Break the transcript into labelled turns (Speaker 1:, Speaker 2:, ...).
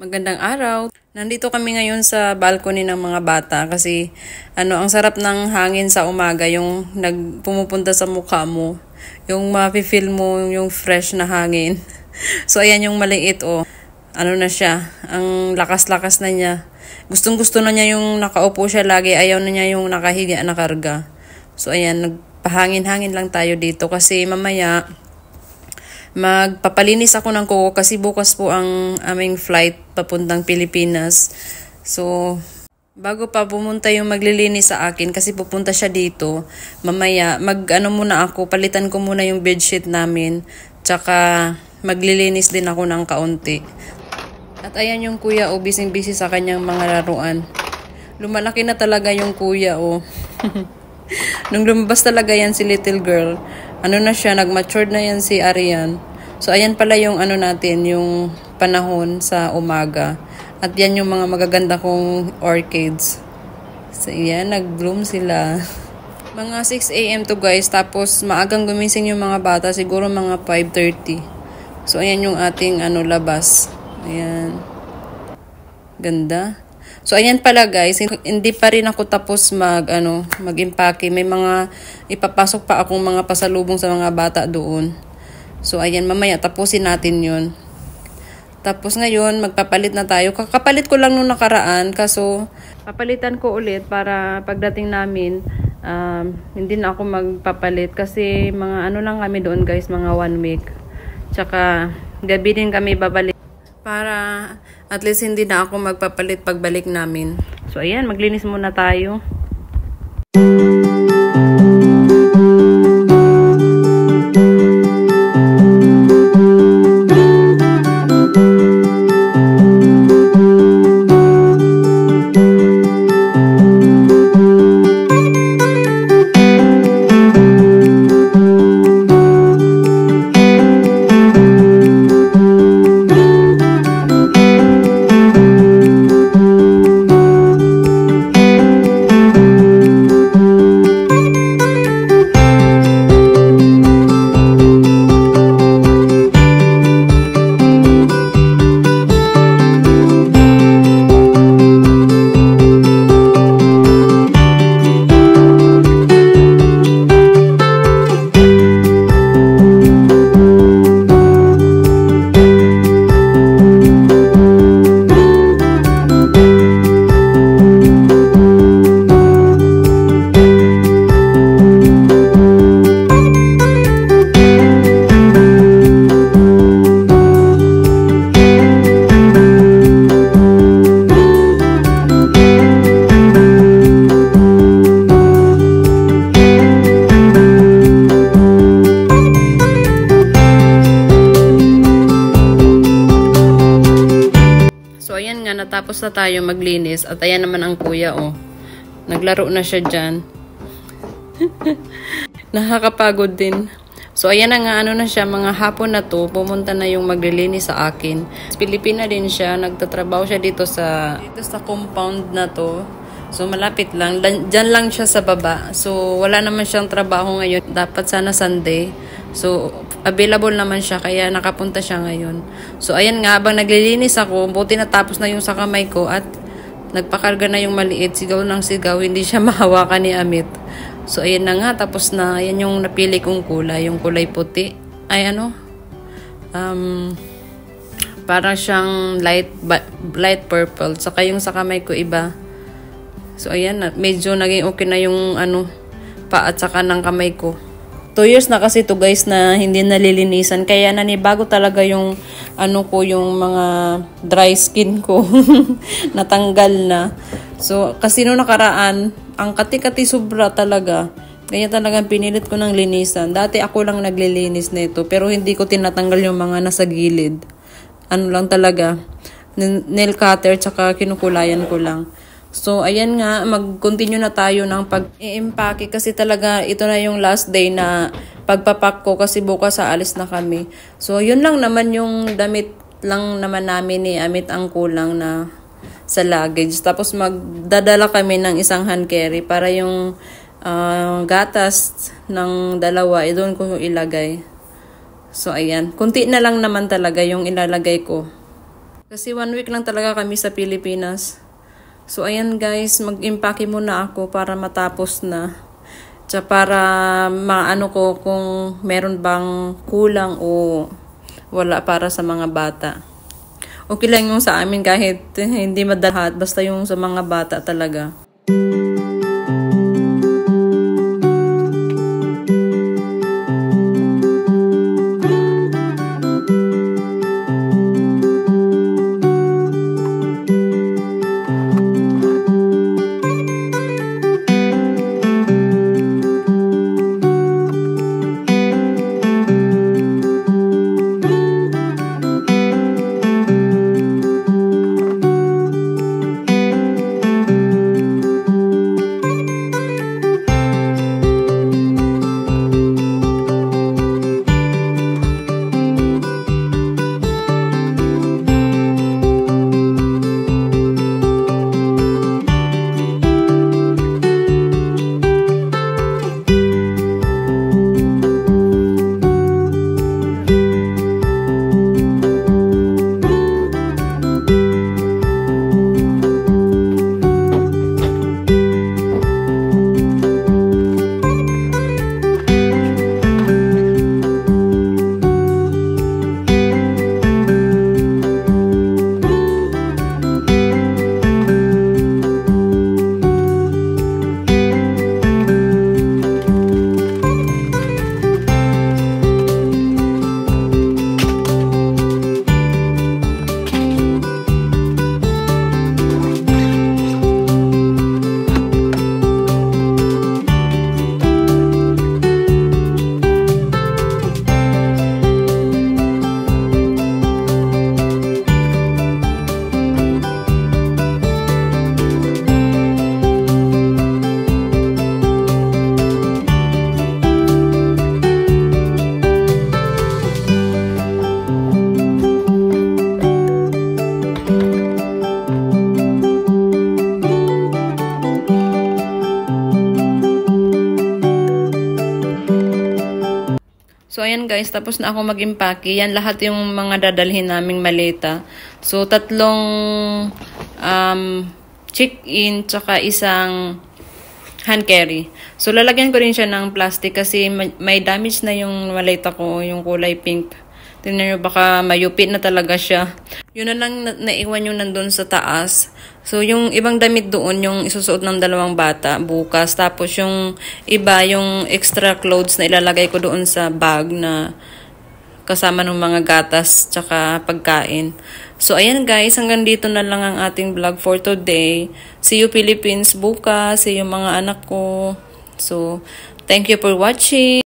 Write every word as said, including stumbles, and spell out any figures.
Speaker 1: Magandang araw. Nandito kami ngayon sa balcony ng mga bata kasi ano, ang sarap ng hangin sa umaga, yung nagpumupunta sa mukha mo. Yung mafe-feel mo yung fresh na hangin. So ayan yung maliit oh. Ano na siya, ang lakas-lakas na niya. Gustong-gusto na niya yung nakaupo siya lagi, ayaw na niya yung nakahiga na karga. So ayan, nagpahangin-hangin lang tayo dito kasi mamaya magpapalinis ako ng kuko kasi bukas po ang aming flight papuntang Pilipinas. So, bago pa pumunta yung maglilinis sa akin kasi pupunta siya dito, mamaya mag-ano muna ako, palitan ko muna yung bedsheet namin, tsaka maglilinis din ako ng kaunti. At ayan yung kuya, oh, busy-busy sa kanyang mga laruan. Lumalaki na talaga yung kuya, oh. Nung lumabas talaga yan si little girl, ano na siya, nag-matured na yan si Arian. So, ayan pala yung ano natin, yung panahon sa umaga. At yan yung mga magaganda kong orchids. So, ayan, nag-bloom sila. Mga six a m to guys, tapos maagang gumising yung mga bata, siguro mga five thirty. So, ayan yung ating ano, labas. Ayan. Ganda. So, ayan pala guys, hindi pa rin ako tapos mag, ano, mag-impake. May mga ipapasok pa akong mga pasalubong sa mga bata doon. So, ayan, mamaya tapusin natin yun. Tapos ngayon, magpapalit na tayo. Kakapalit ko lang nung nakaraan, kaso papalitan ko ulit para pagdating namin, um, hindi na ako magpapalit. Kasi mga ano lang kami doon guys, mga one week. Tsaka, gabi din kami babalik. Para at least hindi na ako magpapalit pagbalik namin. So ayan, maglinis muna tayo. Natapos na tayo maglinis at ayan naman ang kuya oh. Naglaro na siya dyan. Nakakapagod din. So ayan na nga, ano na siya, mga hapon na to, pumunta na yung maglilinis sa akin. Pilipina din siya, nagtatrabaho siya dito sa dito sa compound na to. So malapit lang, dyan lang siya sa baba. So wala naman siyang trabaho ngayon, dapat sana Sunday. So available naman siya, kaya nakapunta siya ngayon. So ayan nga, habang naglilinis ako, buti natapos na yung sa kamay ko at nagpakarga na yung maliit, sigaw ng sigaw, hindi siya mahawakan ni Amit. So ayan na nga, tapos na. Ayan yung napili kong kulay, yung kulay puti. Ay ano, um, parang siyang light, light purple. Saka yung sa kamay ko iba. So ayan, medyo naging okay na yung ano, pa at saka ng kamay ko. Two years na kasi to guys na hindi nalilinisan. Kaya nanibago talaga yung ano ko, yung mga dry skin ko. Natanggal na. So, kasi no nakaraan, ang kati-kati sobra talaga. Kaya talagang pinilit ko ng linisan. Dati ako lang naglilinis nito, pero hindi ko tinatanggal yung mga nasa gilid. Ano lang talaga, nail cutter, tsaka kinukulayan ko lang. So, ayan nga, mag-continue na tayo ng pag-i-impake kasi talaga ito na yung last day na pagpapak ko kasi bukas aalis na kami. So, yun lang naman yung damit lang naman namin ni Amit ang kulang na sa luggage. Tapos, magdadala kami ng isang hand carry para yung uh, gatas ng dalawa, eh, doon ko ilagay. So, ayan. Kunti na lang naman talaga yung ilalagay ko. Kasi one week lang talaga kami sa Pilipinas. So, ayan guys, mag-impake muna ako para matapos na. Tsaka para maano ko kung meron bang kulang o wala para sa mga bata. Okay lang yung sa amin kahit hindi madalhat, basta yung sa mga bata talaga. So, ayan guys, tapos na ako mag-impake. Yan lahat yung mga dadalhin naming maleta. So, tatlong um, check-in, tsaka isang hand carry. So, lalagyan ko rin siya ng plastic kasi may, may damage na yung maleta ko, yung kulay pink. Tingnan nyo, baka mayupit na talaga siya. Yun na lang na naiwan yung nandun sa taas. So, yung ibang damit doon, yung isusuot ng dalawang bata bukas. Tapos, yung iba, yung extra clothes na ilalagay ko doon sa bag na kasama ng mga gatas tsaka pagkain. So, ayan guys, hanggang dito na lang ang ating vlog for today. See you Philippines bukas. See you mga anak ko. So, thank you for watching.